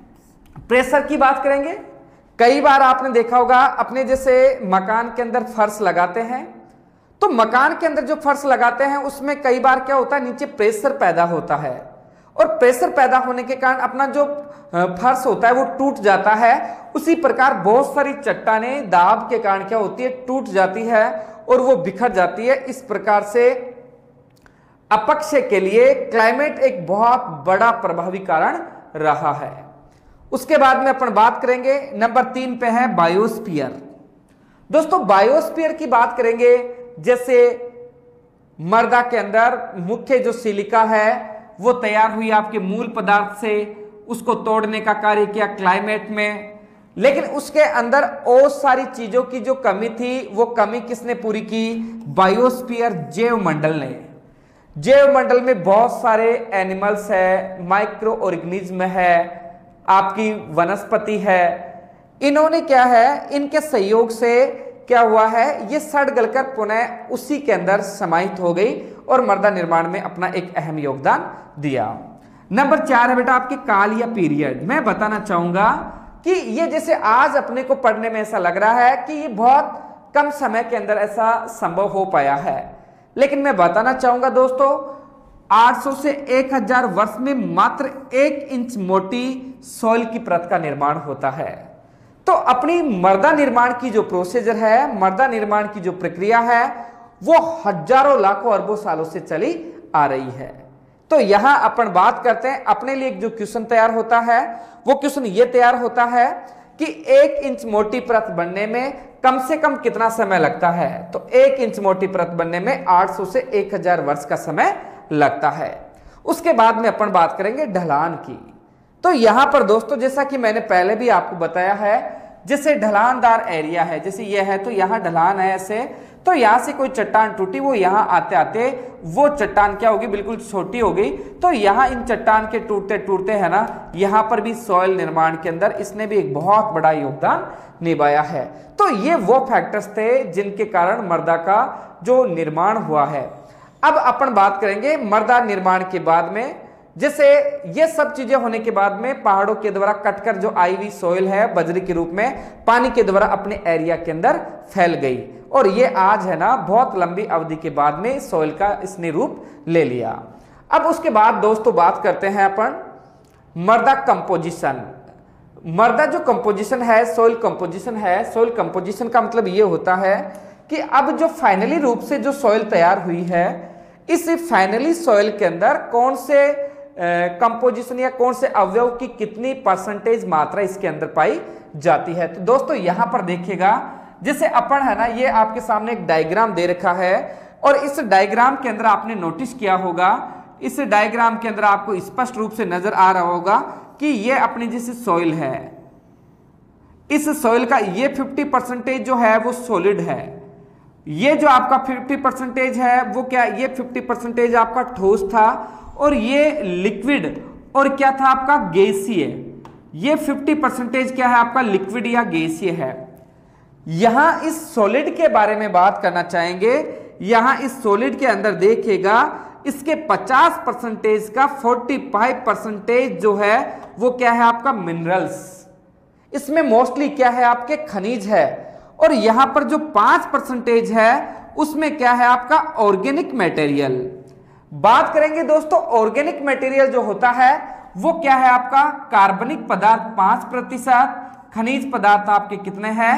प्रेशर की बात करेंगे। कई बार आपने देखा होगा, अपने जैसे मकान के अंदर फर्श लगाते हैं, तो मकान के अंदर जो फर्श लगाते हैं उसमें कई बार क्या होता है, नीचे प्रेशर पैदा होता है, और प्रेशर पैदा होने के कारण अपना जो फर्श होता है वो टूट जाता है। उसी प्रकार बहुत सारी चट्टाने दाब के कारण क्या होती है, टूट जाती है और वो बिखर जाती है। इस प्रकार से अपक्षय के लिए क्लाइमेट एक बहुत बड़ा प्रभावी कारण रहा है। उसके बाद में अपन बात करेंगे, नंबर 3 पे है बायोस्फीयर। दोस्तों बायोस्फीयर की बात करेंगे, जैसे मृदा के अंदर मुख्य जो सिलिका है वो तैयार हुई आपके मूल पदार्थ से, उसको तोड़ने का कार्य किया क्लाइमेट में, लेकिन उसके अंदर और सारी चीजों की जो कमी थी वो कमी किसने पूरी की, बायोस्फीयर जैव मंडल ने। जैव मंडल में बहुत सारे एनिमल्स है, माइक्रो ऑर्गेनिज्म है, आपकी वनस्पति है, इन्होंने क्या है, इनके सहयोग से क्या हुआ है, ये सड़ गलकर पुनः उसी के अंदर समाहित हो गई और मृदा निर्माण में अपना एक अहम योगदान दिया। नंबर 4 है बेटा आपके काल या पीरियड। मैं बताना चाहूंगा कि ये जैसे आज अपने को पढ़ने में ऐसा लग रहा है कि ये बहुत कम समय के अंदर ऐसा संभव हो पाया है, लेकिन मैं बताना चाहूंगा दोस्तों 800 से 1000 वर्ष में मात्र 1 इंच मोटी सॉइल की परत का निर्माण होता है। तो अपनी मृदा निर्माण की जो प्रोसीजर है, मृदा निर्माण की जो प्रक्रिया है, वो हजारों लाखों अरबों सालों से चली आ रही है। तो यहां अपन बात करते हैं, अपने लिए जो क्वेश्चन तैयार होता है वो क्वेश्चन ये तैयार होता है कि 1 इंच मोटी परत बनने में कम से कम कितना समय लगता है। तो 1 इंच मोटी परत बनने में 800 से 1000 वर्ष का समय लगता है। उसके बाद में अपन बात करेंगे ढलान की। तो यहां पर दोस्तों जैसा कि मैंने पहले भी आपको बताया है, जैसे ढलानदार एरिया है, जैसे यह है तो यहां ढलान है ऐसे, तो यहाँ से कोई चट्टान टूटी, वो यहाँ आते आते वो चट्टान क्या होगी, बिल्कुल छोटी हो गई। तो यहाँ इन चट्टान के टूटते टूटते है ना, यहाँ पर भी सॉइल निर्माण के अंदर इसने भी एक बहुत बड़ा योगदान निभाया है। तो ये वो फैक्टर्स थे जिनके कारण मृदा का जो निर्माण हुआ है। अब अपन बात करेंगे मृदा निर्माण के बाद में, जैसे ये सब चीजें होने के बाद में पहाड़ों के द्वारा कटकर जो आई हुई सॉइल है बजरी के रूप में पानी के द्वारा अपने एरिया के अंदर फैल गई, और ये आज है ना बहुत लंबी अवधि के बाद में सॉइल का इसने रूप ले लिया। अब उसके बाद दोस्तों बात करते हैं अपन मृदा कंपोजिशन। मृदा जो कंपोजिशन है, सॉइल कंपोजिशन है, सॉइल कंपोजिशन का मतलब ये होता है कि अब जो फाइनली रूप से जो सॉइल तैयार हुई है, इस फाइनली सॉइल के अंदर कौन से कंपोजिशन या कौन से अवयव की कितनी परसेंटेज मात्रा इसके अंदर पाई जाती है। तो दोस्तों यहां पर देखिएगा, जैसे अपन है ना, ये आपके सामने एक डायग्राम दे रखा है, और इस डायग्राम के अंदर आपने नोटिस किया होगा, इस डायग्राम के अंदर आपको स्पष्ट रूप से नजर आ रहा होगा कि ये अपनी जैसे सॉइल है, इस सॉइल का ये 50% जो है वो सॉलिड है, ये जो आपका 50% है वो क्या, ये 50% आपका ठोस था, और ये लिक्विड और क्या था आपका गैसीय। ये 50% क्या है आपका लिक्विड या गैसीय है। यहां इस सॉलिड के बारे में बात करना चाहेंगे। यहां इस सॉलिड के अंदर देखिएगा, इसके 50% का 45% जो है वो क्या है आपका मिनरल्स, इसमें मोस्टली क्या है आपके खनिज है, और यहां पर जो 5% है उसमें क्या है आपका ऑर्गेनिक मटेरियल। बात करेंगे दोस्तों ऑर्गेनिक मटेरियल जो होता है वो क्या है आपका कार्बनिक पदार्थ 5%, खनिज पदार्थ आपके कितने हैं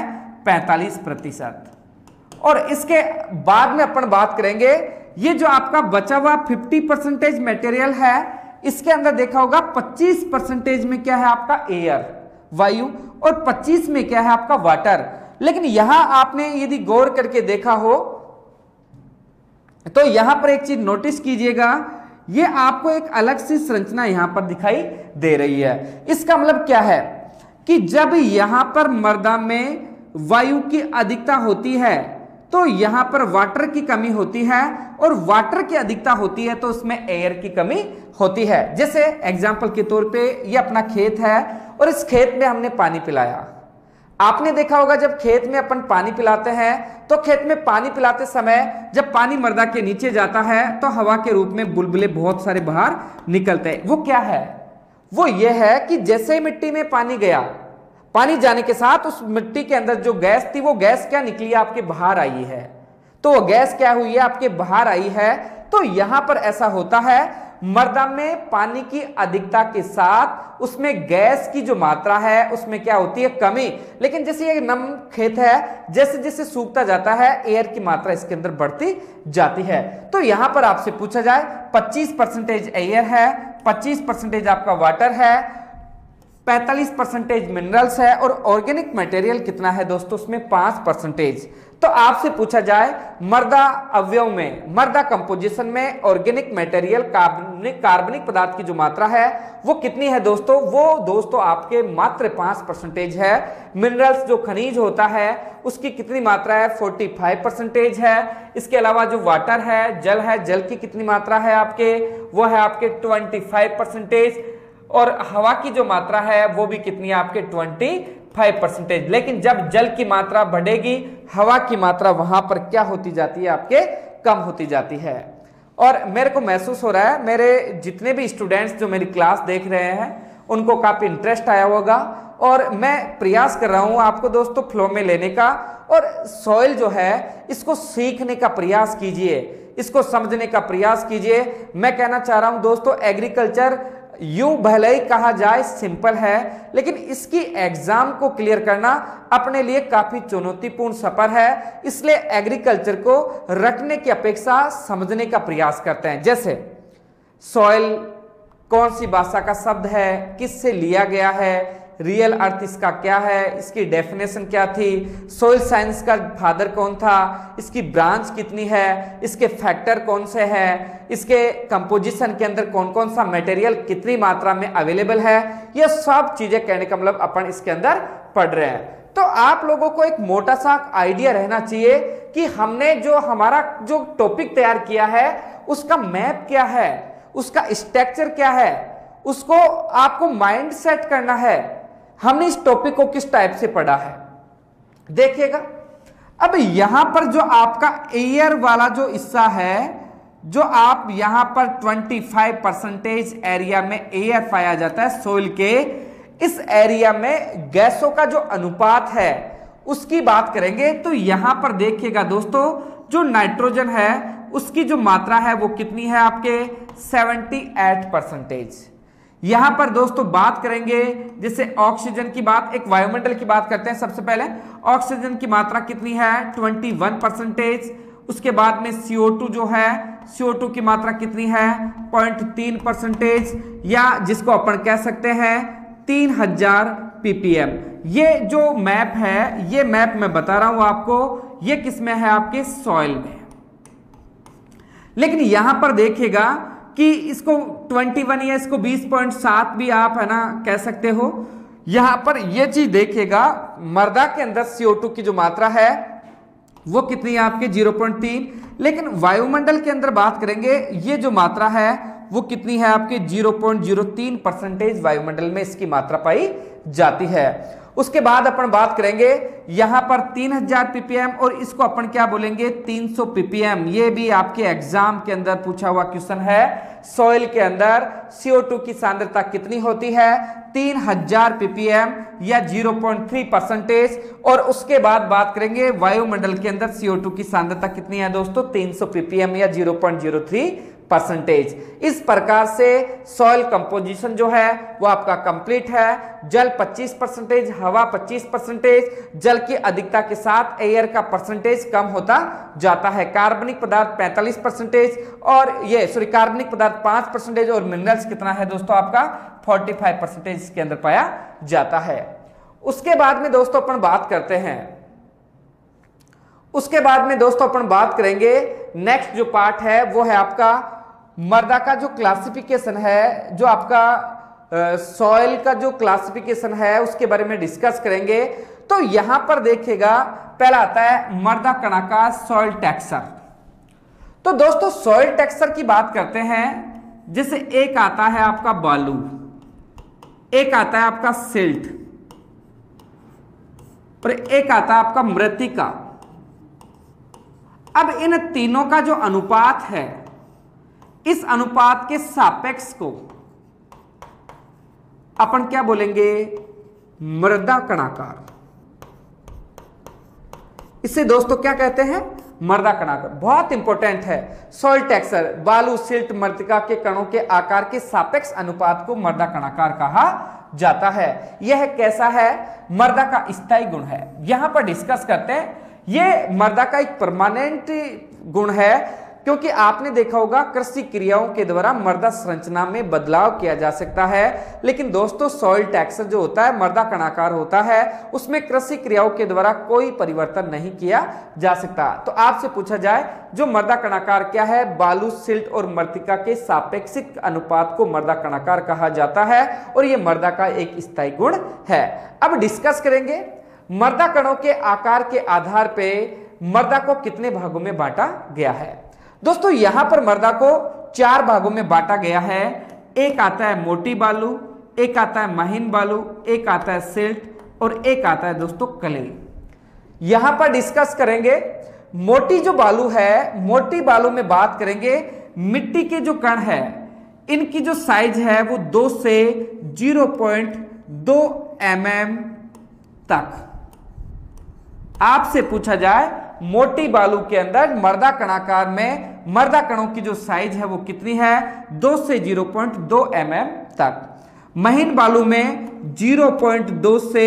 45%। और इसके बाद में अपन बात करेंगे ये जो आपका बचा हुआ 50% मटेरियल है, इसके अंदर देखा होगा 25% में क्या है आपका एयर वायु, और 25 में क्या है आपका वाटर। लेकिन यहां आपने यदि गौर करके देखा हो तो यहां पर एक चीज नोटिस कीजिएगा, ये आपको एक अलग सी संरचना यहां पर दिखाई दे रही है। इसका मतलब क्या है कि जब यहां पर मृदा में वायु की अधिकता होती है तो यहां पर वाटर की कमी होती है, और वाटर की अधिकता होती है तो उसमें एयर की कमी होती है। जैसे एग्जांपल के तौर पे ये अपना खेत है, और इस खेत में हमने पानी पिलाया। आपने देखा होगा जब खेत में अपन पानी पिलाते हैं तो खेत में पानी पिलाते समय जब पानी मृदा के नीचे जाता है तो हवा के रूप में बुलबुले बहुत सारे बाहर निकलते हैं। वो क्या है, वो ये है कि जैसे ही मिट्टी में पानी गया, पानी जाने के साथ उस मिट्टी के अंदर जो गैस थी वो गैस क्या निकली है आपके बाहर आई है। तो वो गैस क्या हुई है आपके बाहर आई है। तो यहां पर ऐसा होता है, मृदा में पानी की अधिकता के साथ उसमें गैस की जो मात्रा है उसमें क्या होती है कमी। लेकिन जैसे ये नम खेत है, जैसे जैसे सूखता जाता है एयर की मात्रा इसके अंदर बढ़ती जाती है। तो यहां पर आपसे पूछा जाए 25% एयर है, 25% आपका वाटर है, 45% मिनरल्स है, और ऑर्गेनिक मटेरियल कितना है दोस्तों उसमें 5%। तो आपसे पूछा जाए मृदा अवयव में, मृदा कंपोजिशन में ऑर्गेनिक मटेरियल कार्बनिक पदार्थ की जो मात्रा है वो कितनी है दोस्तों, वो दोस्तों आपके मात्र 5% है। मिनरल्स जो खनिज होता है उसकी कितनी मात्रा है 45% है। इसके अलावा जो वाटर है, जल की कितनी मात्रा है आपके, वो है आपके 25%, और हवा की जो मात्रा है वो भी कितनी है आपके 25%। लेकिन जब जल की मात्रा बढ़ेगी, हवा की मात्रा वहां पर क्या होती जाती है आपके कम होती जाती है। और मेरे को महसूस हो रहा है मेरे जितने भी स्टूडेंट्स जो मेरी क्लास देख रहे हैं उनको काफी इंटरेस्ट आया होगा, और मैं प्रयास कर रहा हूं आपको दोस्तों फ्लो में लेने का। और सॉइल जो है इसको सीखने का प्रयास कीजिए, इसको समझने का प्रयास कीजिए। मैं कहना चाह रहा हूं दोस्तों एग्रीकल्चर यूं भले ही कहा जाए सिंपल है, लेकिन इसकी एग्जाम को क्लियर करना अपने लिए काफी चुनौतीपूर्ण सफर है। इसलिए एग्रीकल्चर को रटने की अपेक्षा समझने का प्रयास करते हैं। जैसे सॉइल कौन सी भाषा का शब्द है, किससे लिया गया है, रियल अर्थ इसका क्या है, इसकी डेफिनेशन क्या थी, सोइल साइंस का फादर कौन था, इसकी ब्रांच कितनी है, इसके फैक्टर कौन से हैं, इसके कंपोजिशन के अंदर कौन कौन सा मटेरियल कितनी मात्रा में अवेलेबल है, ये सब चीजें कहने का मतलब अपन इसके अंदर पढ़ रहे हैं। तो आप लोगों को एक मोटा सा आइडिया रहना चाहिए कि हमने जो हमारा जो टॉपिक तैयार किया है उसका मैप क्या है, उसका स्ट्रक्चर क्या है, उसको आपको माइंड सेट करना है। हमने इस टॉपिक को किस टाइप से पढ़ा है देखिएगा। अब यहां पर जो आपका एयर वाला जो हिस्सा है, जो आप यहां पर 25% एरिया में एयर पाया जाता है सोइल के, इस एरिया में गैसों का जो अनुपात है उसकी बात करेंगे। तो यहां पर देखिएगा दोस्तों, जो नाइट्रोजन है उसकी जो मात्रा है वो कितनी है आपके 78%। यहां पर दोस्तों बात करेंगे जैसे ऑक्सीजन की बात, एक वायुमंडल की बात करते हैं। सबसे पहले ऑक्सीजन की मात्रा कितनी है 21%। उसके बाद में CO2 जो है, CO2 की मात्रा कितनी है 0.3%, या जिसको अपन कह सकते हैं 3000 ppm। ये जो मैप है, ये मैप मैं बता रहा हूं आपको, ये किस में है आपके सॉइल में। लेकिन यहां पर देखिएगा कि इसको 21 या इसको 20.7 भी आप है ना कह सकते हो। यहां पर ये चीज देखिएगा, मृदा के अंदर CO2 की जो मात्रा है वो कितनी है आपके 0.3, लेकिन वायुमंडल के अंदर बात करेंगे ये जो मात्रा है वो कितनी है आपके 0.03% वायुमंडल में इसकी मात्रा पाई जाती है। उसके बाद अपन बात करेंगे यहां पर 3000 ppm और इसको अपन क्या बोलेंगे 300 ppm। ये भी आपके एग्जाम के अंदर पूछा हुआ क्वेश्चन है। सॉइल के अंदर CO2 की सांद्रता कितनी होती है 3000 ppm या 0.3%। और उसके बाद बात करेंगे वायुमंडल के अंदर CO2 की सांद्रता कितनी है दोस्तों 300 ppm या 0.03%। इस प्रकार से सॉइल कंपोजिशन जो है वो आपका कंप्लीट है। जल 25%, हवा 25%, जल की अधिकता के साथ एयर का परसेंटेज कम होता जाता है। कार्बनिक पदार्थ 45% और ये कार्बनिक पदार्थ 5% और मिनरल्स कितना है दोस्तों आपका 45% इसके अंदर पाया जाता है। उसके बाद में दोस्तों अपन बात करते हैं, उसके बाद में दोस्तों अपन बात करेंगे नेक्स्ट जो पार्ट है वो है आपका मृदा का जो क्लासिफिकेशन है, जो आपका सॉइल का जो क्लासिफिकेशन है उसके बारे में डिस्कस करेंगे। तो यहां पर देखिएगा पहला आता है मृदा कणाकार सॉइल टेक्सचर। तो दोस्तों सॉइल टेक्सचर की बात करते हैं, जैसे एक आता है आपका बालू, एक आता है आपका सिल्ट और एक आता है आपका मृत्तिका। अब इन तीनों का जो अनुपात है, इस अनुपात के सापेक्ष को अपन क्या बोलेंगे मृदा कणाकार। इसे दोस्तों क्या कहते हैं मृदा कणाकार। बहुत इंपॉर्टेंट है सॉइल टेक्सचर। बालू सिल्ट मृत्तिका के कणों के आकार के सापेक्ष अनुपात को मृदा कणाकार कहा जाता है। यह कैसा है मृदा का स्थायी गुण है। यहां पर डिस्कस करते हैं, यह मृदा का एक परमानेंट गुण है, क्योंकि आपने देखा होगा कृषि क्रियाओं के द्वारा मृदा संरचना में बदलाव किया जा सकता है। लेकिन दोस्तों सॉइल टेक्सचर जो होता है मृदा कणाकार होता है, उसमें कृषि क्रियाओं के द्वारा कोई परिवर्तन नहीं किया जा सकता। तो आपसे पूछा जाए जो मृदा कणाकार क्या है, बालू सिल्ट और मृत्तिका के सापेक्षिक अनुपात को मृदा कणाकार कहा जाता है और यह मृदा का एक स्थायी गुण है। अब डिस्कस करेंगे मृदा कणों के आकार के आधार पर मृदा को कितने भागों में बांटा गया है। दोस्तों यहां पर मृदा को 4 भागों में बांटा गया है। एक आता है मोटी बालू, एक आता है महीन बालू, एक आता है सिल्ट और एक आता है दोस्तों क्ले। यहां पर डिस्कस करेंगे मोटी जो बालू है, मोटी बालू में बात करेंगे मिट्टी के जो कण है इनकी जो साइज है वो 2 से 0.2 mm तक। आपसे पूछा जाए मोटी बालू के अंदर मृदा कणाकार में मृदा कणों की जो साइज है वो कितनी है 2 से 0.2 mm तक। महीन बालू में 0.2 से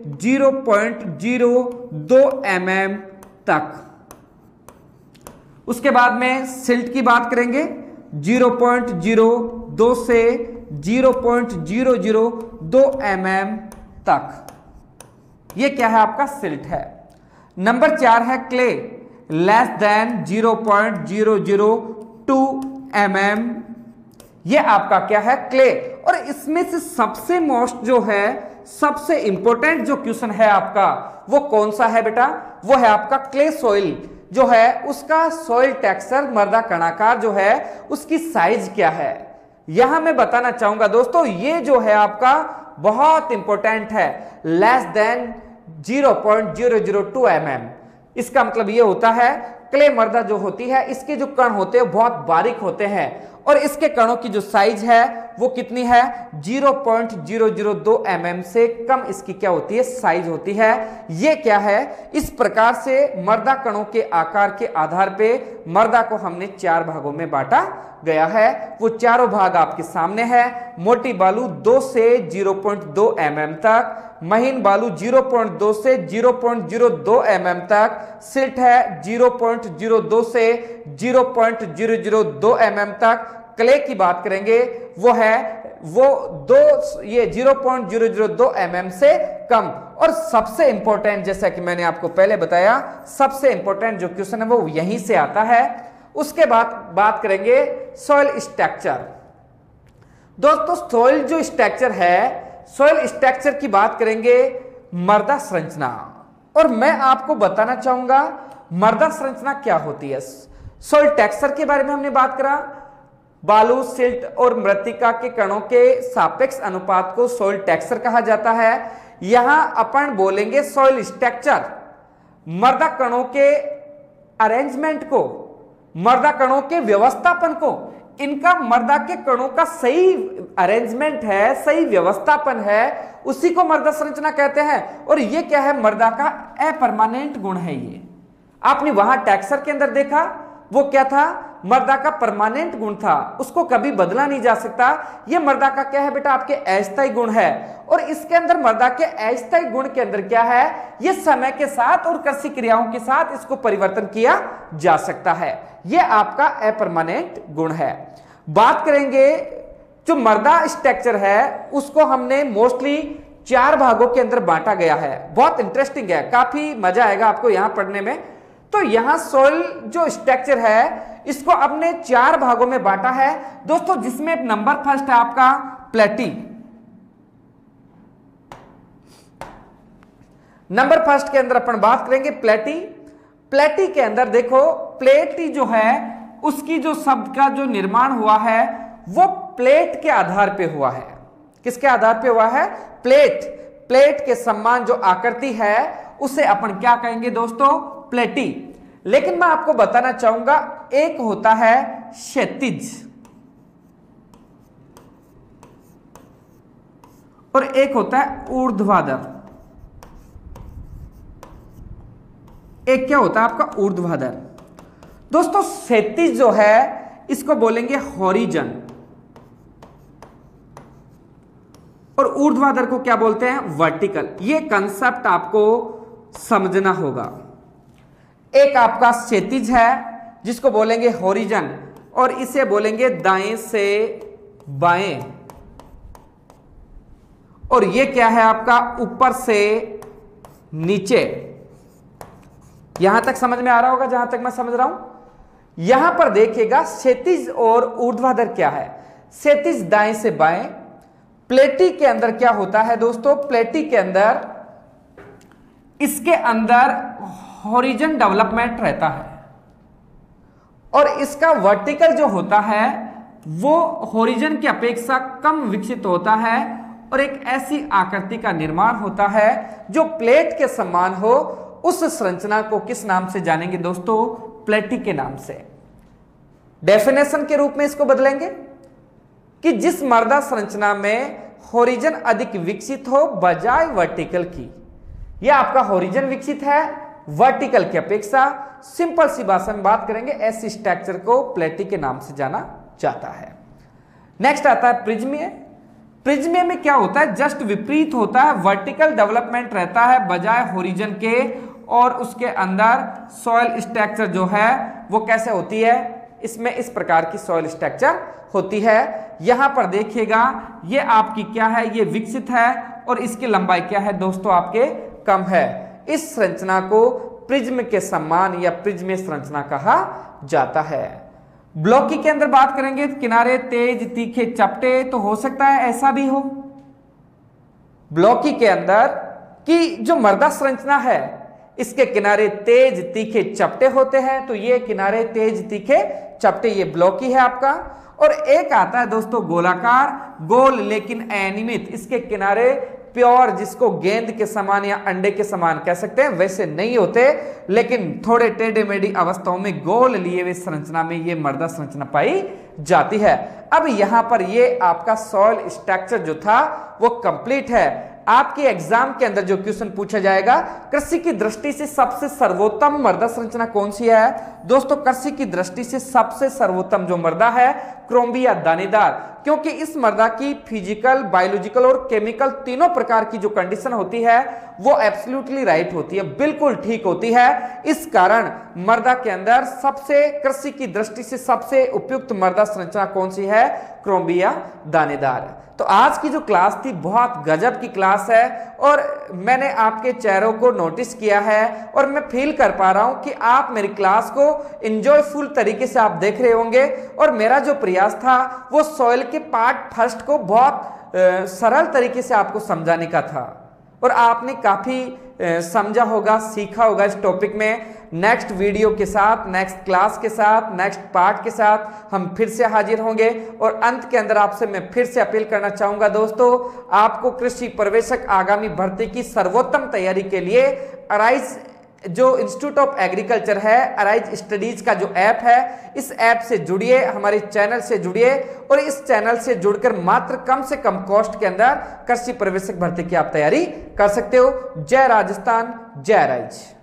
0.02 mm तक। उसके बाद में सिल्ट की बात करेंगे 0.02 से 0.002 mm तक। ये क्या है आपका सिल्ट है। नंबर 4 है क्ले, लेस देन 0.002 mm। ये आपका क्या है क्ले। और इसमें से सबसे मोस्ट जो है, सबसे इंपॉर्टेंट जो क्वेश्चन है आपका वो कौन सा है बेटा, वो है आपका क्ले सॉइल। जो है उसका सॉइल टेक्सचर, मृदा कणाकार जो है उसकी साइज क्या है। यहां मैं बताना चाहूंगा दोस्तों, ये जो है आपका बहुत इंपॉर्टेंट है, लेस देन 0.002 mm। इसका मतलब ये होता है क्ले मृदा जो होती है इसके जो कण होते हैं बहुत बारीक होते हैं और इसके कणों की जो साइज है वो कितनी है, 0.002 mm से कम इसकी क्या होती है, साइज होती है। ये क्या है, इस प्रकार से मृदा कणों के आकार के आधार पे मृदा को हमने 4 भागों में बांटा गया है। वो चारों भाग आपके सामने है। मोटी बालू 2 से 0.2 mm तक, महीन बालू 0.2 से 0.02 mm तक, सिल्ट है 0.02 से 0.002 mm तक। क्ले की बात करेंगे वो 0.002 mm से कम। और सबसे इंपॉर्टेंट, जैसा कि मैंने आपको पहले बताया, सबसे इंपॉर्टेंट जो क्वेश्चन है वो यहीं से आता है। उसके बाद बात करेंगे सॉइल स्ट्रक्चर। दोस्तों सॉइल जो स्ट्रक्चर है, सॉइल स्ट्रक्चर की बात करेंगे, मृदा संरचना। और मैं आपको बताना चाहूंगा मृदा संरचना क्या होती है। सॉइल टेक्सचर के बारे में हमने बात करा, बालू, सिल्ट और मृत्तिका के कणों के सापेक्ष अनुपात को सॉइल टेक्सचर कहा जाता है। यहां अपन बोलेंगे सॉइल स्ट्रक्चर, मृदा कणों के अरेंजमेंट को, मृदा कणों के व्यवस्थापन को, इनका मृदा के कणों का सही अरेंजमेंट है, सही व्यवस्थापन है, उसी को मृदा संरचना कहते हैं। और ये क्या है, मृदा का अपरमानेंट गुण है। ये आपने वहां टेक्सचर के अंदर देखा, वो क्या था, मृदा का परमानेंट गुण था, उसको कभी बदला नहीं जा सकता। ये मृदा का क्या है बेटा, आपके अस्थायी गुण है। और इसके अंदर मृदा के अस्थायी गुण के अंदर क्या है, ये समय के साथ और कृषि क्रियाओं के साथ इसको परिवर्तन किया जा सकता है। ये आपका अपरमानेंट गुण है। बात करेंगे जो मृदा स्ट्रक्चर है उसको हमने मोस्टली 4 भागों के अंदर बांटा गया है। बहुत इंटरेस्टिंग है, काफी मजा आएगा आपको यहां पढ़ने में। तो यहां सॉइल जो स्ट्रक्चर है इसको हमने 4 भागों में बांटा है दोस्तों, जिसमें नंबर फर्स्ट है आपका प्लेटी। नंबर फर्स्ट के अंदर अपन बात करेंगे प्लेटी। प्लेटी के अंदर देखो, प्लेटी जो है उसकी जो शब्द का जो निर्माण हुआ है वो प्लेट के आधार पे हुआ है। किसके आधार पे हुआ है, प्लेट। प्लेट के समान जो आकृति है उसे अपन क्या कहेंगे दोस्तों, प्लेटी। लेकिन मैं आपको बताना चाहूंगा एक होता है क्षैतिज और एक होता है ऊर्ध्वाधर। एक क्या होता है आपका ऊर्ध्वाधर। दोस्तों क्षैतिज जो है इसको बोलेंगे हॉरिजन और ऊर्ध्वाधर को क्या बोलते हैं, वर्टिकल। ये कंसेप्ट आपको समझना होगा। एक आपका क्षैतिज है जिसको बोलेंगे हॉरिजन और इसे बोलेंगे दाएं से बाएं। और ये क्या है आपका ऊपर से नीचे। यहां तक समझ में आ रहा होगा जहां तक मैं समझ रहा हूं। यहां पर देखिएगा क्षैतिज और ऊर्ध्वाधर क्या है। क्षैतिज दाएं से बाएं। प्लेटी के अंदर क्या होता है दोस्तों, प्लेटी के अंदर इसके अंदर हॉरिजन डेवलपमेंट रहता है और इसका वर्टिकल जो होता है वो हॉरिजन की अपेक्षा कम विकसित होता है और एक ऐसी आकृति का निर्माण होता है जो प्लेट के समान हो। उस संरचना को किस नाम से जानेंगे दोस्तों, प्लेटी के नाम से। डेफिनेशन के रूप में इसको बदलेंगे कि जिस मृदा संरचना में हॉरिजन अधिक विकसित हो बजाय वर्टिकल की। यह आपका हॉरिजन विकसित है वर्टिकल की अपेक्षा। सिंपल सी भाषा में बात करेंगे, ऐसी स्ट्रक्चर को प्लेटी के नाम से जाना जाता है। नेक्स्ट आता है प्रिज्मीय। प्रिज्मीय में क्या होता है, जस्ट विपरीत होता है, वर्टिकल डेवलपमेंट रहता है बजाय हॉरिजन के। और उसके अंदर सॉइल स्ट्रक्चर जो है वो कैसे होती है, इसमें इस प्रकार की सॉइल स्ट्रक्चर होती है। यहां पर देखिएगा ये आपकी क्या है, ये विकसित है और इसकी लंबाई क्या है दोस्तों, आपके कम है। इस संरचना को प्रिज्म के समान या प्रिज्मीय संरचना कहा जाता है। ब्लॉकी के अंदर बात करेंगे, किनारे तेज, तीखे, चपटे, तो हो सकता है ऐसा भी हो ब्लॉकी के अंदर कि जो मृदा संरचना है इसके किनारे तेज तीखे चपटे होते हैं, तो ये किनारे तेज तीखे चपटे, ये ब्लॉकी है आपका। और एक आता है दोस्तों गोलाकार, गोल लेकिन अनियमित, इसके किनारे प्योर, जिसको गेंद के समान या अंडे के समान कह सकते हैं, वैसे नहीं होते, लेकिन थोड़े टेढ़े मेढ़ी अवस्थाओं में गोल लिए हुए संरचना में ये मृदा संरचना पाई जाती है। अब यहां पर ये आपका सॉइल स्ट्रक्चर जो था वो कंप्लीट है। आपके एग्जाम के अंदर जो क्वेश्चन पूछा जाएगा, कृषि की दृष्टि से सबसे सर्वोत्तम मृदा संरचना कौन सी है? दोस्तों कृषि की दृष्टि से सबसे सर्वोत्तम जो मृदा है, क्रोम्बिया दानेदार, क्योंकि इस मृदा की फिजिकल, बायोलॉजिकल और केमिकल तीनों प्रकार की जो कंडीशन होती है वो एब्सोल्युटली राइट होती है, बिल्कुल ठीक होती है। इस कारण मृदा के अंदर सबसे, कृषि की दृष्टि से सबसे उपयुक्त मृदा संरचना कौन सी है? क्रोम्बिया दानेदार। तो आज की जो क्लास थी बहुत गजब की क्लास है, और मैंने आपके चेहरों को नोटिस किया है और मैं फील कर पा रहा हूं कि आप मेरी क्लास को एंजॉयफुल तरीके से आप देख रहे होंगे। और मेरा जो प्रयास था वो सॉइल के पार्ट फर्स्ट को बहुत सरल तरीके से आपको समझाने का था, और आपने काफी समझा होगा, सीखा होगा इस टॉपिक में। नेक्स्ट वीडियो के साथ, नेक्स्ट क्लास के साथ, नेक्स्ट पार्ट के साथ हम फिर से हाजिर होंगे। और अंत के अंदर आपसे मैं फिर से अपील करना चाहूंगा दोस्तों, आपको कृषि प्रवेशक आगामी भर्ती की सर्वोत्तम तैयारी के लिए अराइज जो इंस्टीट्यूट ऑफ एग्रीकल्चर है, अराइज स्टडीज का जो ऐप है, इस ऐप से जुड़िए, हमारे चैनल से जुड़िए, और इस चैनल से जुड़कर मात्र कम से कम कॉस्ट के अंदर कृषि प्रवेशक भर्ती की आप तैयारी कर सकते हो। जय राजस्थान, जय अराइज।